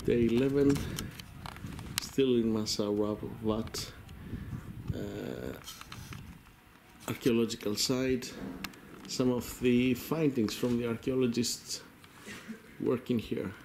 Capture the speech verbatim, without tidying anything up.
Day eleven, still in Musawwarat uh, archaeological site. Some of the findings from the archaeologists working here.